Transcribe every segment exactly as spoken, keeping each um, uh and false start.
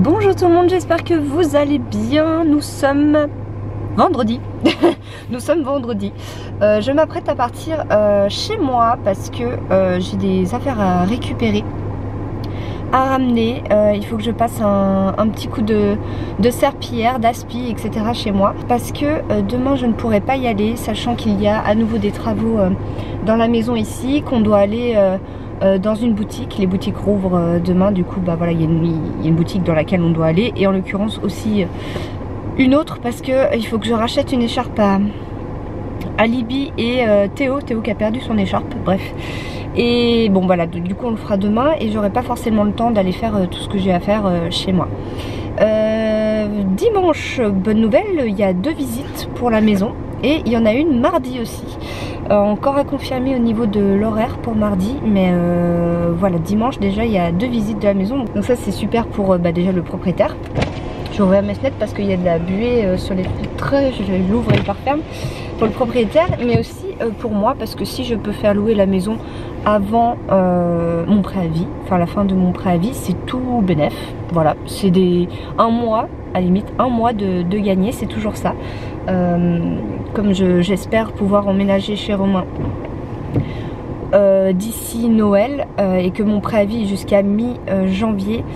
Bonjour tout le monde, j'espère que vous allez bien. Nous sommes vendredi. Nous sommes vendredi. Euh, je m'apprête à partir euh, chez moi parce que euh, j'ai des affaires à récupérer, à ramener. Euh, il faut que je passe un, un petit coup de, de serpillière, d'aspi, et cetera chez moi. Parce que euh, demain je ne pourrai pas y aller, sachant qu'il y a à nouveau des travaux euh, dans la maison ici, qu'on doit aller... Euh, Euh, dans une boutique. Les boutiques rouvrent euh, demain, du coup bah voilà, il y, y a une boutique dans laquelle on doit aller, et en l'occurrence aussi euh, une autre parce que euh, il faut que je rachète une écharpe à, à Libby et euh, Théo, Théo qui a perdu son écharpe, bref. Et bon voilà, du coup on le fera demain et j'aurai pas forcément le temps d'aller faire euh, tout ce que j'ai à faire euh, chez moi. Euh, dimanche, bonne nouvelle, il y a deux visites pour la maison. Et il y en a une mardi aussi. Euh, encore à confirmer au niveau de l'horaire pour mardi. Mais euh, voilà, dimanche déjà il y a deux visites de la maison. Donc ça c'est super pour euh, bah, déjà le propriétaire. Je vais ouvrir mes fenêtres parce qu'il y a de la buée euh, sur les fenêtres. Je l'ouvre et je la referme. Pour le propriétaire, mais aussi euh, pour moi. Parce que si je peux faire louer la maison avant euh, mon préavis, enfin la fin de mon préavis, c'est tout bénef. Voilà, c'est des un mois, à la limite un mois de, de gagner, c'est toujours ça. Euh, comme j'espère pouvoir emménager chez Romain euh, d'ici Noël euh, et que mon préavis est jusqu'à mi-janvier,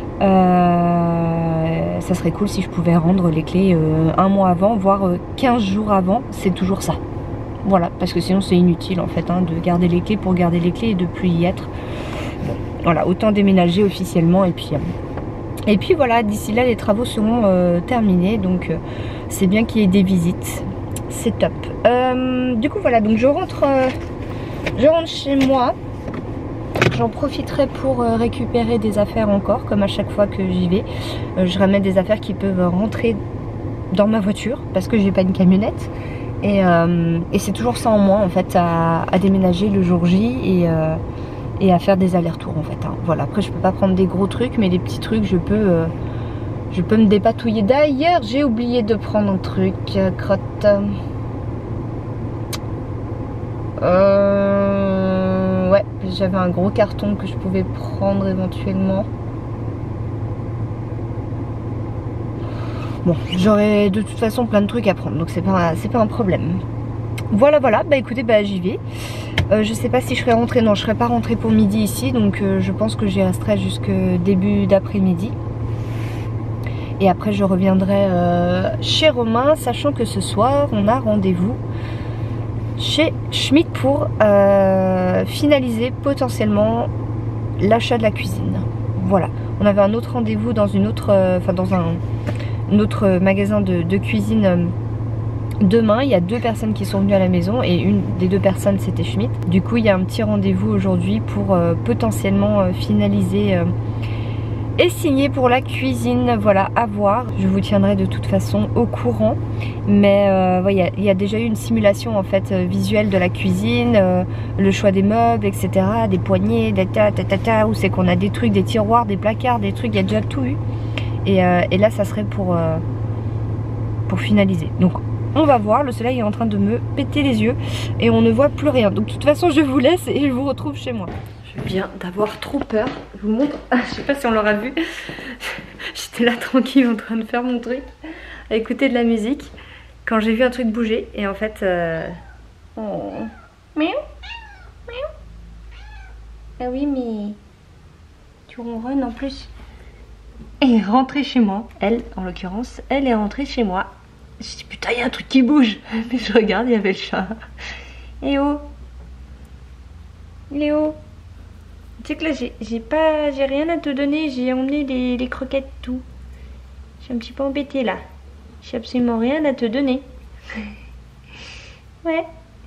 euh, ça serait cool si je pouvais rendre les clés euh, un mois avant, voire euh, quinze jours avant, c'est toujours ça. Voilà, parce que sinon c'est inutile en fait hein, de garder les clés pour garder les clés et de plus y être. Bon, voilà, autant déménager officiellement et puis... Euh, Et puis voilà, d'ici là les travaux seront euh, terminés, donc euh, c'est bien qu'il y ait des visites, c'est top. Euh, du coup voilà, donc je rentre, euh, je rentre chez moi, j'en profiterai pour euh, récupérer des affaires encore, comme à chaque fois que j'y vais. Euh, je ramène des affaires qui peuvent rentrer dans ma voiture, parce que j'ai pas une camionnette. Et, euh, et c'est toujours ça en moins en fait, à, à déménager le jour J et... Euh, et à faire des allers-retours en fait hein. Voilà, après je peux pas prendre des gros trucs, mais les petits trucs je peux euh, je peux me dépatouiller. D'ailleurs j'ai oublié de prendre un truc, euh, crotte euh, ouais, j'avais un gros carton que je pouvais prendre éventuellement. Bon, j'aurai de toute façon plein de trucs à prendre, donc c'est pas, c'est pas un problème. Voilà voilà, bah écoutez, bah j'y vais. Euh, je sais pas si je serai rentrée, non je serai pas rentrée pour midi ici, donc euh, je pense que j'y resterai jusque début d'après-midi. Et après je reviendrai euh, chez Romain, sachant que ce soir on a rendez-vous chez Schmitt pour euh, finaliser potentiellement l'achat de la cuisine. Voilà, on avait un autre rendez-vous dans une autre, euh, enfin dans un, un autre magasin de, de cuisine. Euh, Demain, il y a deux personnes qui sont venues à la maison et une des deux personnes c'était Schmitt. Du coup, il y a un petit rendez-vous aujourd'hui pour euh, potentiellement euh, finaliser euh, et signer pour la cuisine. Voilà, à voir. Je vous tiendrai de toute façon au courant. Mais euh, ouais, il y a, il y a déjà eu une simulation en fait euh, visuelle de la cuisine, euh, le choix des meubles, et cetera. Des poignées, des ta ta ta ta, où c'est qu'on a des trucs, des tiroirs, des placards, des trucs. Il y a déjà tout eu. Et, euh, et là, ça serait pour euh, pour finaliser. Donc on va voir, le soleil est en train de me péter les yeux et on ne voit plus rien. Donc de toute façon je vous laisse et je vous retrouve chez moi. Je viens d'avoir trop peur. Je vous montre, je sais pas si on l'aura vu. J'étais là tranquille en train de faire mon truc, à écouter de la musique, quand j'ai vu un truc bouger et en fait... Euh... Oh. Miaou. Miaou. Ah oui mais... Tu ronronnes en plus. Elle est rentrée chez moi. Elle, en l'occurrence, elle est rentrée chez moi. Je me dis putain il y a un truc qui bouge. Mais je regarde, il y avait le chat. Eh oh, Léo, tu sais que là j'ai pas, j'ai rien à te donner. J'ai emmené les, les croquettes tout. Je suis un petit peu embêtée là. J'ai absolument rien à te donner. Ouais.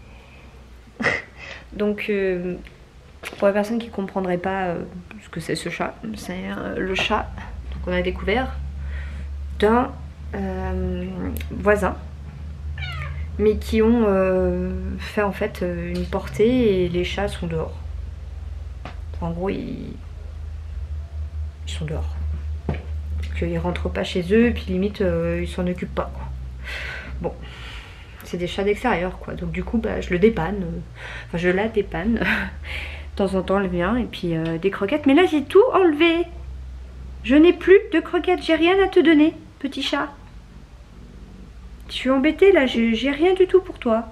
Donc euh, pour les personnes qui ne comprendraient pas euh, ce que c'est ce chat, c'est euh, le chat qu'on a découvert d'un Euh, voisins, mais qui ont euh, fait en fait euh, une portée et les chats sont dehors. En gros ils, ils sont dehors, qu'ils rentrent pas chez eux et puis limite euh, ils s'en occupent pas quoi. Bon, c'est des chats d'extérieur quoi, donc du coup bah, je le dépanne, euh, enfin je la dépanne de temps en temps elle vient et puis euh, des croquettes, mais là j'ai tout enlevé. Je n'ai plus de croquettes, j'ai rien à te donner, petit chat. Je suis embêtée là, j'ai rien du tout pour toi.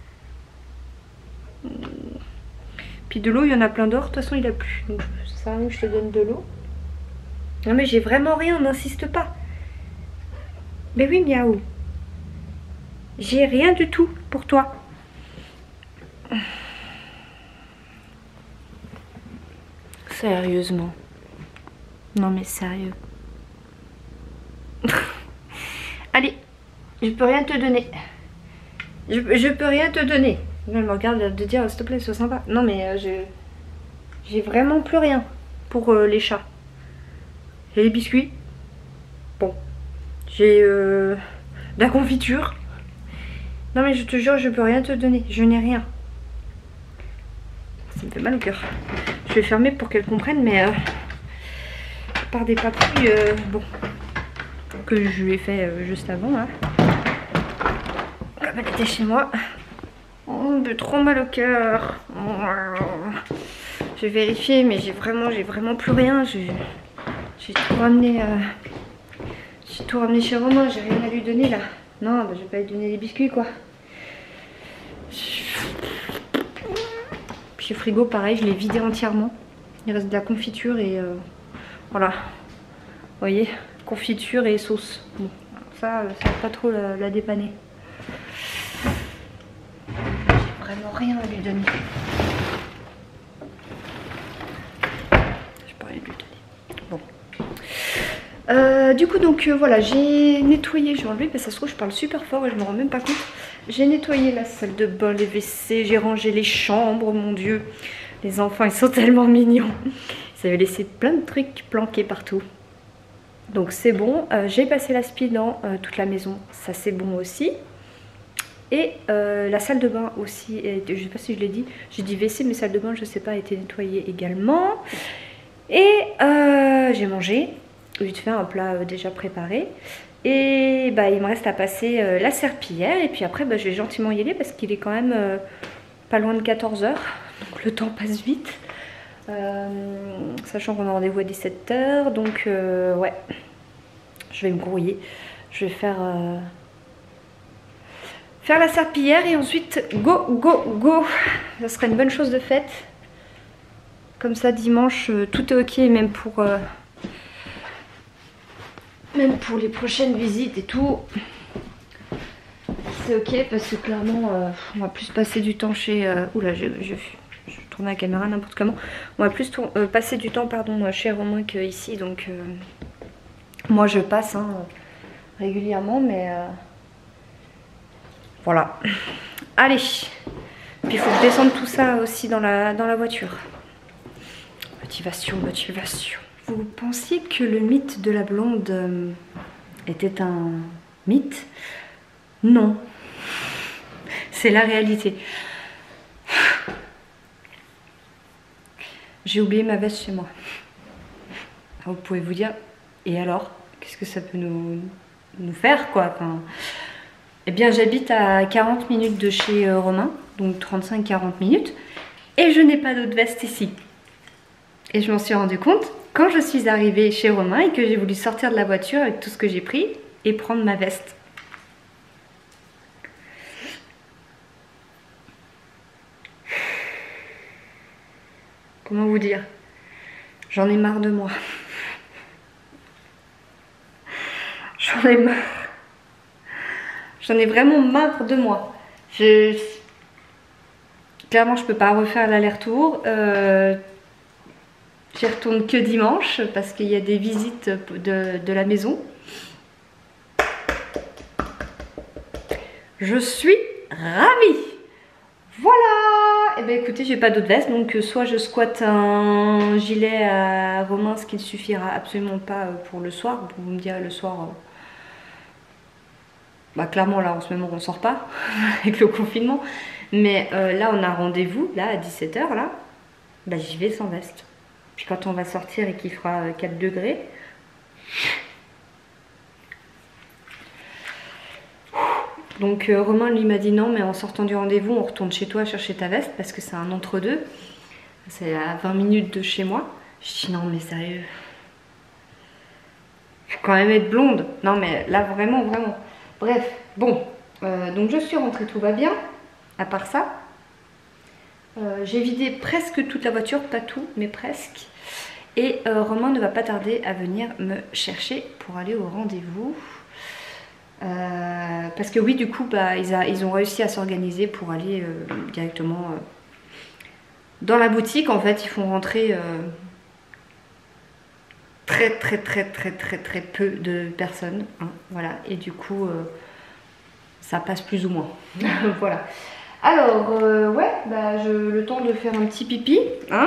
Puis de l'eau, il y en a plein dehors, de toute façon il a plu. Donc ça sert à rien que je te donne de l'eau. Non mais j'ai vraiment rien, n'insiste pas. Mais oui, miaou. J'ai rien du tout pour toi. Sérieusement. Non mais sérieux. Allez, je peux rien te donner. Je, je peux rien te donner. Elle me regarde de dire s'il te plaît, sois sympa. Non mais euh, je j'ai vraiment plus rien pour euh, les chats. J'ai les biscuits. Bon. J'ai euh, de la confiture. Non mais je te jure, je peux rien te donner. Je n'ai rien. Ça me fait mal au cœur. Je vais fermer pour qu'elle comprenne, mais euh, par des papouilles, euh, bon, que je lui ai fait euh, juste avant, là. Comme elle était chez moi. Oh, j'ai trop mal au cœur. Je vais vérifier, mais j'ai vraiment, j'ai vraiment plus rien. J'ai tout ramené, euh, j'ai tout ramené chez Romain. J'ai rien à lui donner là. Non, bah, je vais pas lui donner des biscuits quoi. Puis le frigo, pareil, je l'ai vidé entièrement. Il reste de la confiture et euh, voilà. Vous voyez, confiture et sauce. Bon, ça, ça va pas trop la, la dépanner. J'ai vraiment rien à lui donner. Je peux rien lui donner. Bon. Euh, du coup, donc euh, voilà, j'ai nettoyé, j'ai enlevé, parce que ça se trouve, je parle super fort et je me rends même pas compte. J'ai nettoyé la salle de bain, les W C, j'ai rangé les chambres, mon Dieu. Les enfants, ils sont tellement mignons. Ils avaient laissé plein de trucs planqués partout. Donc c'est bon. Euh, j'ai passé l'aspi dans euh, toute la maison, ça c'est bon aussi. Et euh, la salle de bain aussi, et, je sais pas si je l'ai dit, j'ai dit W C, mais salle de bain, je sais pas, a été nettoyée également. Et euh, j'ai mangé, vite fait un plat euh, déjà préparé. Et bah, il me reste à passer euh, la serpillière. Et puis après, bah, je vais gentiment y aller parce qu'il est quand même euh, pas loin de quatorze heures. Donc le temps passe vite. Euh, sachant qu'on a rendez-vous à dix-sept heures. Donc euh, ouais, je vais me grouiller. Je vais faire, euh, faire la serpillière et ensuite go, go, go. Ça serait une bonne chose de faite. Comme ça, dimanche, euh, tout est ok, même pour... Euh, Même pour les prochaines visites et tout, c'est ok parce que clairement, euh, on va plus passer du temps chez... Euh, oula, je, je, je tourne la caméra n'importe comment. On va plus tour, euh, passer du temps pardon, chez Romain qu'ici. Donc, euh, moi je passe hein, régulièrement, mais euh, voilà. Allez, puis il faut que je descende tout ça aussi dans la, dans la voiture. Motivation, motivation. Vous pensiez que le mythe de la blonde euh, était un mythe? Non. C'est la réalité. J'ai oublié ma veste chez moi. Alors, vous pouvez vous dire, et alors? Qu'est-ce que ça peut nous, nous faire quoi? Enfin, eh bien j'habite à quarante minutes de chez euh, Romain, donc trente-cinq à quarante minutes, et je n'ai pas d'autre veste ici. Et je m'en suis rendu compte quand je suis arrivée chez Romain et que j'ai voulu sortir de la voiture avec tout ce que j'ai pris et prendre ma veste. Comment vous dire? J'en ai marre de moi. J'en ai marre. J'en ai vraiment marre de moi. Je... Clairement, je peux pas refaire l'aller-retour. Euh... J'y retourne que dimanche parce qu'il y a des visites de, de la maison. Je suis ravie. Voilà. Et eh bien écoutez, j'ai pas d'autre veste, donc soit je squatte un gilet à Romain, ce qui ne suffira absolument pas pour le soir. Vous me direz le soir, bah clairement là en ce moment on sort pas avec le confinement. Mais euh, là on a rendez-vous, là à dix-sept heures là, bah j'y vais sans veste. Puis quand on va sortir et qu'il fera quatre degrés, donc euh, Romain lui m'a dit non, mais en sortant du rendez-vous on retourne chez toi chercher ta veste parce que c'est un entre-deux, c'est à vingt minutes de chez moi. Je dis non mais sérieux, quand même être blonde. Non mais là vraiment, vraiment. Bref, bon. Euh, donc je suis rentrée, tout va bien. À part ça. Euh, j'ai vidé presque toute la voiture, pas tout, mais presque. Et euh, Romain ne va pas tarder à venir me chercher pour aller au rendez-vous. Euh, parce que oui, du coup, bah, ils, a, ils ont réussi à s'organiser pour aller euh, directement euh, dans la boutique. En fait, ils font rentrer euh, très très très très très très peu de personnes. Hein, voilà, et du coup, euh, ça passe plus ou moins. Voilà. Alors, euh, ouais, bah, je, le temps de faire un petit pipi, hein.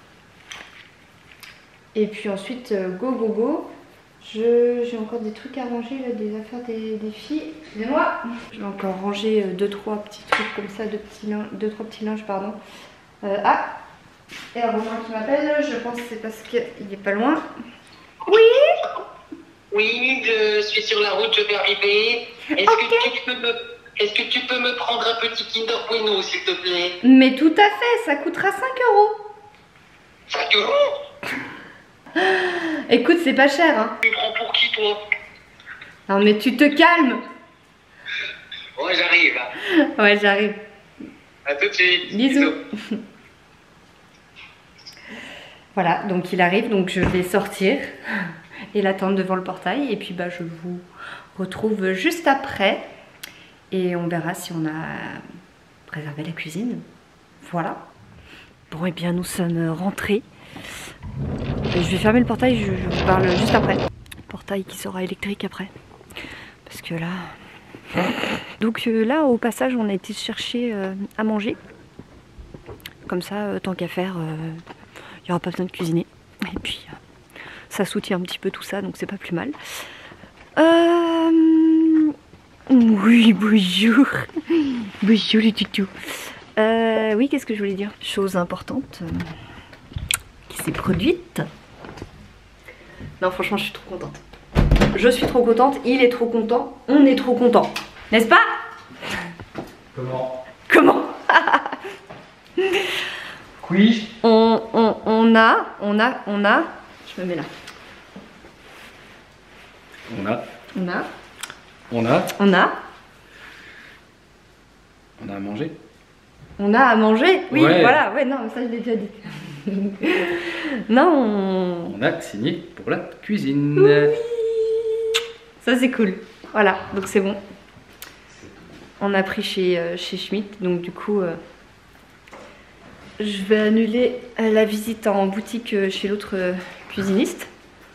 Et puis ensuite, euh, go, go, go. J'ai encore des trucs à ranger, là, des affaires des, des filles. Excusez-moi. Je vais encore ranger euh, deux, trois petits trucs comme ça, deux, petits linges, deux trois petits linges, pardon. Euh, ah, et un Romain qui m'appelle, je pense que c'est parce qu'il est pas loin. Oui. Oui, je suis sur la route, je vais arriver. Est-ce okay. que tu peux me... Est-ce que tu peux me prendre un petit Kinder Bueno, s'il te plaît? Mais tout à fait, ça coûtera cinq euros. cinq euros? Écoute, c'est pas cher, hein. Tu me prends pour qui, toi? Non, mais tu te calmes. Ouais, j'arrive. Ouais, j'arrive. À tout de suite. Bisous. Bisous. Voilà, donc il arrive, donc je vais sortir et l'attendre devant le portail. Et puis, bah, je vous retrouve juste après. Et on verra si on a préservé la cuisine. Voilà. Bon, et bien nous sommes rentrés. Je vais fermer le portail, je, je vous parle juste après. Portail qui sera électrique après. Parce que là... Donc euh, là, au passage, on a été chercher euh, à manger. Comme ça, euh, tant qu'à faire, il euh, n'y aura pas besoin de cuisiner. Et puis, euh, ça soutient un petit peu tout ça, donc c'est pas plus mal. Euh... Oui, bonjour. Bonjour les tutos. Euh, oui, qu'est-ce que je voulais dire? Chose importante euh, qui s'est produite. Non, franchement, je suis trop contente. Je suis trop contente, il est trop content, on est trop content. N'est-ce pas? Comment? Comment? Oui. On, on, on a, on a, on a... Je me mets là. On a. On a... On a. On a. On a à manger. On a à manger. Oui, ouais. Voilà. Ouais, non, ça je l'ai déjà dit. Non. On... on a signé pour la cuisine. Oui. Ça c'est cool. Voilà, donc c'est bon. On a pris chez, euh, chez Schmitt, donc du coup, euh, je vais annuler la visite en boutique euh, chez l'autre euh, cuisiniste.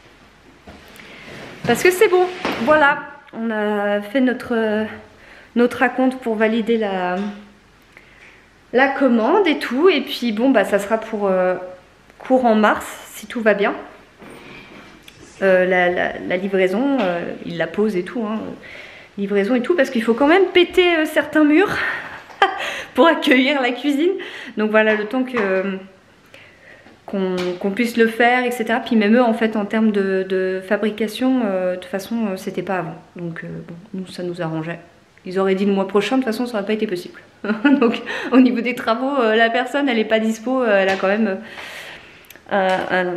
Parce que c'est bon. Voilà. On a fait notre, notre raconte pour valider la, la commande et tout. Et puis bon, bah, ça sera pour euh, courant mars, si tout va bien. Euh, la, la, la livraison, euh, il la pose et tout. Hein. Livraison et tout, parce qu'il faut quand même péter euh, certains murs pour accueillir la cuisine. Donc voilà, le temps que... qu'on qu'on puisse le faire, et cetera. Puis même eux, en fait, en termes de, de fabrication, euh, de toute façon, euh, c'était pas avant. Donc, euh, bon, nous, ça nous arrangeait. Ils auraient dit le mois prochain, de toute façon, ça n'aurait pas été possible. Donc, au niveau des travaux, euh, la personne, elle n'est pas dispo, euh, elle a quand même euh, un,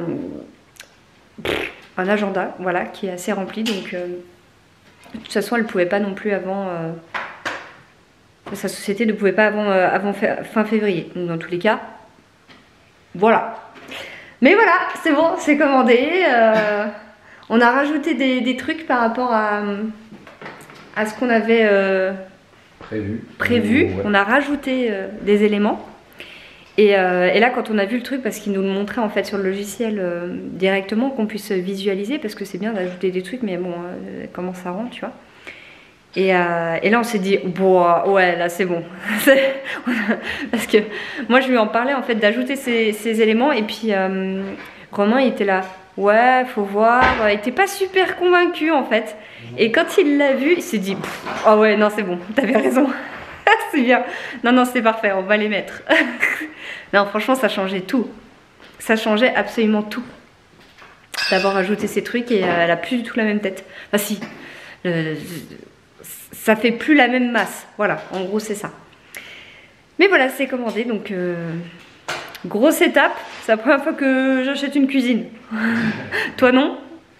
un agenda, voilà, qui est assez rempli. Donc, euh, de toute façon, elle ne pouvait pas non plus avant... Euh, sa société ne pouvait pas avant, euh, avant fin février. Donc, dans tous les cas, voilà. Mais voilà, c'est bon, c'est commandé. Euh, on a rajouté des, des trucs par rapport à, à ce qu'on avait euh, prévu. prévu. Ouais. On a rajouté euh, des éléments. Et, euh, et là, quand on a vu le truc, parce qu'il nous le montrait en fait sur le logiciel euh, directement, qu'on puisse visualiser, parce que c'est bien d'ajouter des trucs, mais bon, euh, comment ça rend, tu vois. Et, euh, et là on s'est dit, bon, ouais, là c'est bon. Parce que moi je lui en parlais en fait d'ajouter ces, ces éléments. Et puis euh, Romain il était là, ouais, faut voir. Il était pas super convaincu en fait. Et quand il l'a vu, il s'est dit, oh ouais, non c'est bon, t'avais raison. C'est bien. Non, non, c'est parfait, on va les mettre. Non, franchement, ça changeait tout. Ça changeait absolument tout. D'avoir ajouté ces trucs et euh, elle a plus du tout la même tête. Enfin si. Le, ça fait plus la même masse, voilà, en gros c'est ça. Mais voilà, c'est commandé, donc euh, grosse étape. C'est la première fois que j'achète une cuisine. Toi non?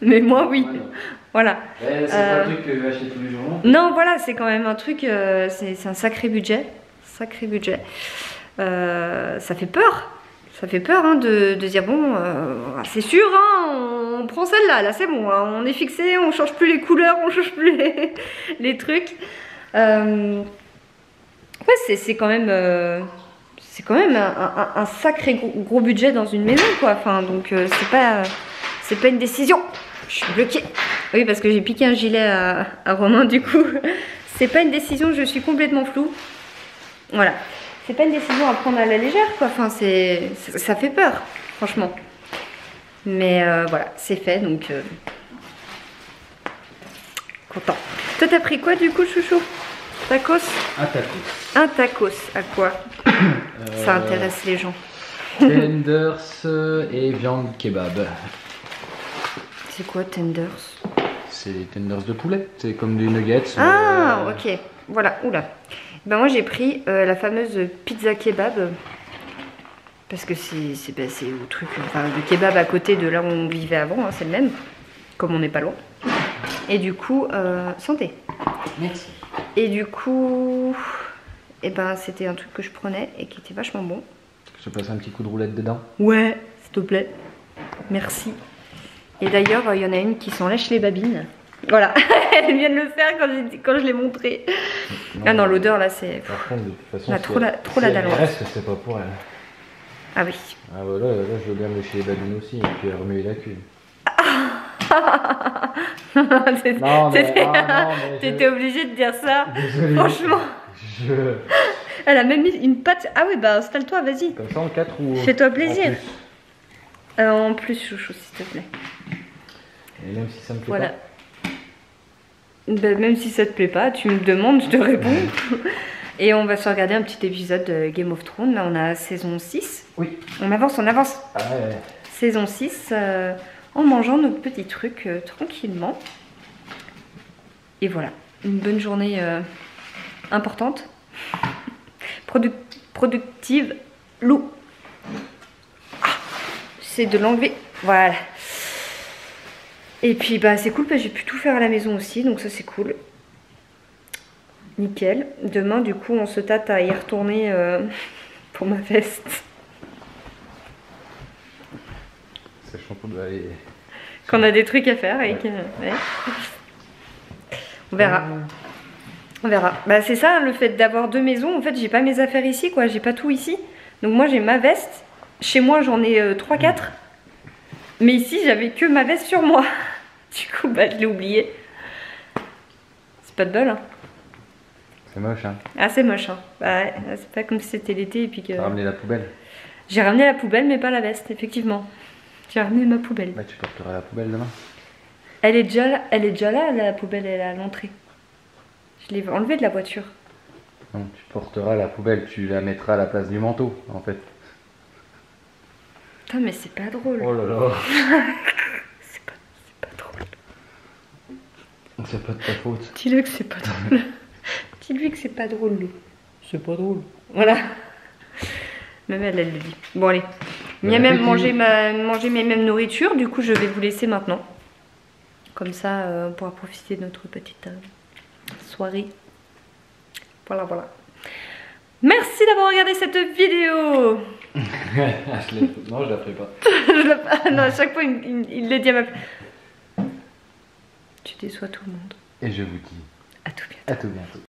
Mais moi, oui. Ouais, non. Voilà. Eh, c'est Euh, pas le truc que je vais acheter tous les jours. Non. Non, voilà, c'est quand même un truc, euh, c'est c'est un sacré budget. Sacré budget. Euh, ça fait peur. Ça fait peur hein, de, de dire, bon, euh, c'est sûr, hein, on prend celle-là, là, c'est bon, hein, on est fixé, on change plus les couleurs, on change plus les, les trucs. Euh, ouais, c'est c'est quand même... euh, c'est quand même un, un- un sacré gros, gros budget dans une maison, quoi. Enfin, donc, euh, c'est pas, c'est pas une décision. Je suis bloquée. Oui, parce que j'ai piqué un gilet à, à Romain, du coup. C'est pas une décision, je suis complètement floue. Voilà. C'est pas une décision à prendre à la légère, quoi. Enfin, c'est, ça fait peur, franchement. Mais euh, voilà, c'est fait, donc... euh, content. Toi, t'as pris quoi, du coup, chouchou? Tacos? Un tacos. Un tacos, à quoi? Euh, Ça intéresse les gens. Tenders et viande kebab. C'est quoi, tenders? C'est des tenders de poulet. C'est comme des nuggets. Ah, euh, ok. Voilà, oula. Ben moi, j'ai pris euh, la fameuse pizza kebab. Parce que c'est c'est ben, c'est au truc... Enfin, le kebab à côté de là où on vivait avant, hein, c'est le même. Comme on n'est pas loin. Et du coup, euh, santé. Merci. Et du coup... Et ben, c'était un truc que je prenais et qui était vachement bon. Je te passe un petit coup de roulette dedans. Ouais, s'il te plaît. Merci. Et d'ailleurs, il y en a une qui s'en lèche les babines. Voilà, elle vient de le faire quand, quand je l'ai montré. Ah non, l'odeur là, c'est... Par contre, de toute façon, On a si trop elle- la- trop si la elle dalle, y ouais. reste, c'est pas pour elle. Ah oui. Ah voilà, là, je veux bien me lécher les babines aussi et puis remuer la cuve. T'étais Non, mais- ah, non, mais je- t'étais obligé de dire ça. Désolé. Franchement. Je... Elle a même mis une patte. Ah oui, bah installe-toi, vas-y. Comme ça en quatre ou... Fais-toi plaisir. en plus Euh, en plus, chouchou, s'il te plaît. Et même si ça me plaît Voilà. pas. Ben, même si ça te plaît pas, tu me demandes, je te réponds. Et on va se regarder un petit épisode de Game of Thrones. Là, on a saison six. Oui. On avance, on avance. Ah ouais. Saison six, euh, en mangeant nos petits trucs euh, tranquillement. Et voilà, une bonne journée euh, importante, Produ- productive, loup. Ah, c'est de l'enlever, voilà. Et puis bah c'est cool parce que j'ai pu tout faire à la maison aussi, donc ça c'est cool. Nickel. Demain du coup on se tâte à y retourner euh, pour ma veste. Sachant qu'on doit aller... Qu'on a des trucs à faire avec. Ouais. euh, ouais. On verra. On verra. Bah c'est ça le fait d'avoir deux maisons. En fait j'ai pas mes affaires ici quoi. J'ai pas tout ici. Donc moi j'ai ma veste. Chez moi j'en ai euh, trois quatre. Mais ici j'avais que ma veste sur moi. Du coup bah je l'ai oublié. C'est pas de bol hein. C'est moche hein. Ah c'est moche hein. Bah, ouais, c'est pas comme si c'était l'été et puis que... T'as ramené la poubelle. J'ai ramené la poubelle mais pas la veste effectivement. J'ai ramené ma poubelle. Bah tu porteras la poubelle demain. Elle est déjà là, elle est déjà là la poubelle, elle est à l'entrée. Je l'ai enlevée de la voiture. Non, tu porteras la poubelle, tu la mettras à la place du manteau en fait. Putain mais c'est pas drôle. Oh là là. C'est pas, c'est pas drôle. C'est pas de ta faute. Dis-le que c'est pas drôle. Dis-lui que c'est pas drôle, Lou. C'est pas drôle. Voilà. Même elle, elle le dit. Bon allez. Bon Miam même appétit. manger, ma, manger mes mêmes nourritures. Du coup je vais vous laisser maintenant. Comme ça euh, on pourra profiter de notre petite euh, soirée. Voilà voilà. Merci d'avoir regardé cette vidéo. Je l'ai- non, je la ferai pas. Je la- non, à chaque fois il, il, il le dit à ma... Tu déçois tout le monde. Et je vous dis À tout bientôt. à tout bientôt.